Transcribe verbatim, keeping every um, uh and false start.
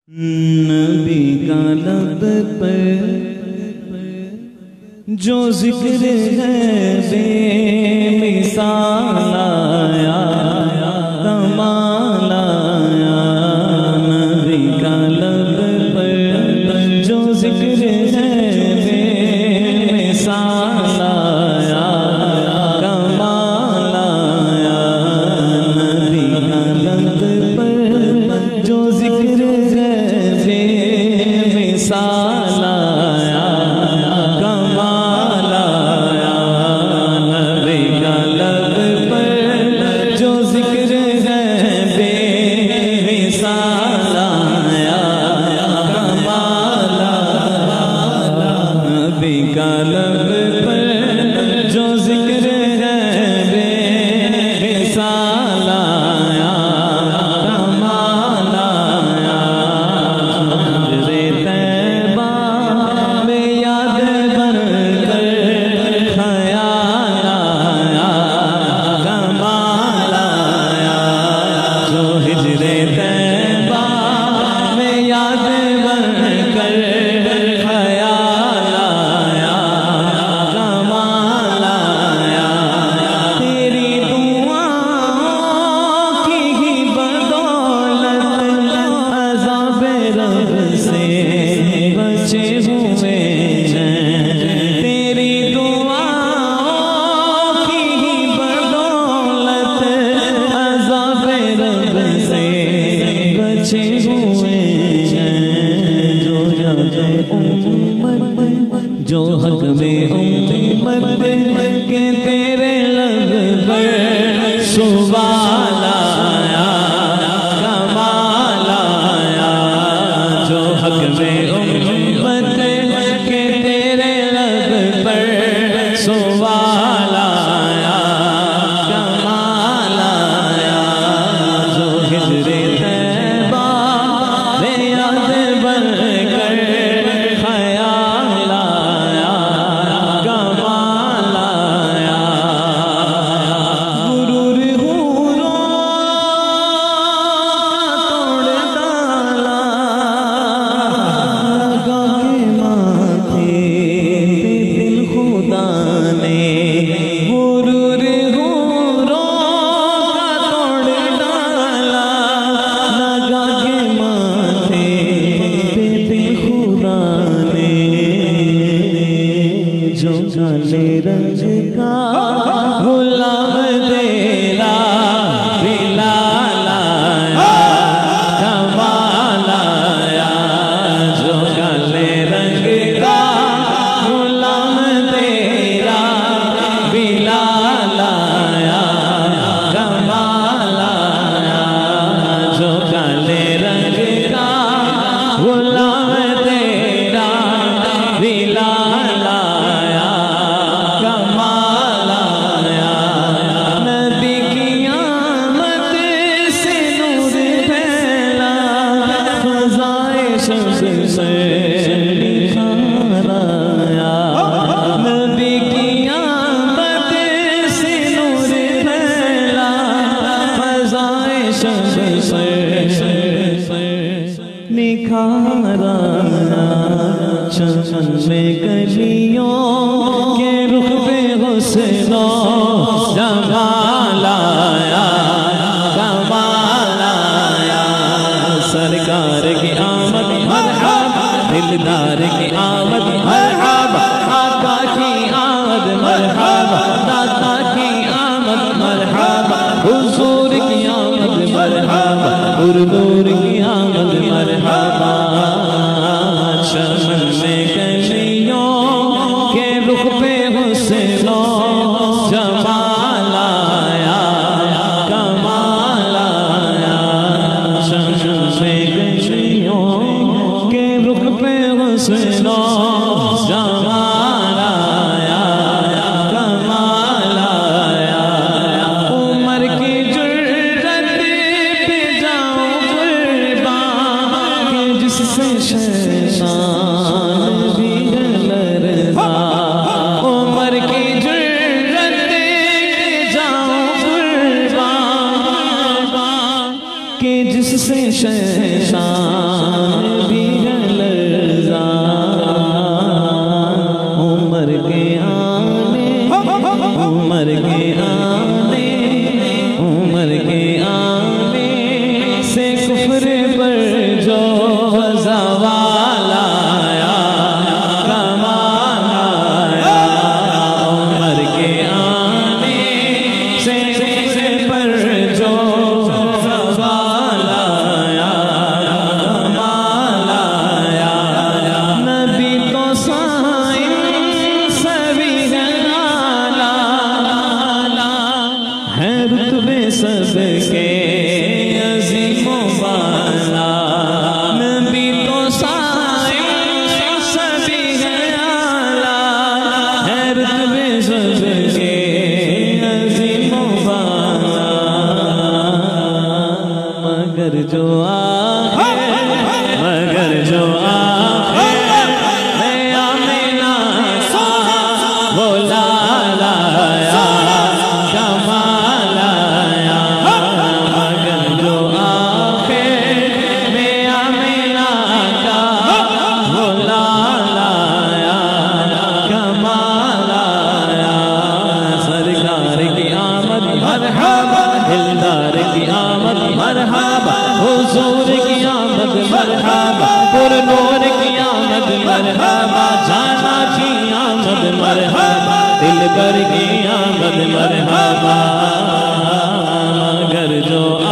नबी का लब पर जो जिक्र है बेमिसाल आया कमाल आया। नबी का लब पर जो जिक्र है बेमिसाल आया कमाल आया। नबी का लब पर जो जिक्र है बेमिसाल आया कमाल आया। नबी का लब पर जो जिक्र है बेमिसाल आया कमाल आया। नबी का लब पर जो जिक्र है बेमिसाल आया कमाल आया। रे तैबा में याद बनकर ख्याल आया कमाल आया। जो हिजरे तैबा में याद बनकर ख्याल आया कमाल आया। तेरी दुआओं की ही बदौलत अज़ाबे रब से बचे हुए हैं। तेरी दुआओं की ही बदौलत अज़ाबे रब से बचे हुए हैं। जो जाने उम्मत जो हक में उम्मत के तेरे लब पर सुवाल आया कमाल आया। जो हक में उम्मत के तेरे लब पर सुवाल आया कमाल आया। जो हिजरे तैबा में याद बनकर ख्याल आया कमाल आया। गुरूर हूरों का तोड़ डाला लगा के माथे पे दिल खुदा ने। गुरूर हूरों का तोड़ डाला लगा के माथे पे दिल खुदा ने। जो काले रंग का गुलाब तेरा बिलाल आया कमाल आया। जो काले रंग का गुलाम तेरा बिलाल आया कमाल आया। जो काले रंग का गुलाम तेरा बिलाल आया कमाल आया। नबी की आमद से नूर फैला फ़ज़ाए शम्स से निखार आया। नबी की आमद से नूर फैला फ़ज़ाए शम्स से निखार आया। चमन में गलियों के रुख पे हुस्नो जमाल आया कमाल आया। सरकार की आमद मरहबा दिलदार की आमद मरहबा आका की आमद मरहबा दाता की आमद मरहबा हुजूर की आमद मरहबा हुजूर की आमद मरहबा। चमन में गलियों के रुख पे हुस्नो जमाल आया कमाल आया। चमन में गलियों के रुख पे हुस्नो जमाल आया कमाल आया। उमर की जुर्रत पे जाऊं कुर्बान कि जिससे शैतान भी डरता। उमर की जुर्रत पे जाऊं कुर्बान कि जिससे शैतान मरहबा पुर नूर की आमद मरहबा जाना की आमद मरहबा दिल भर की आमद मरहबा मगर जो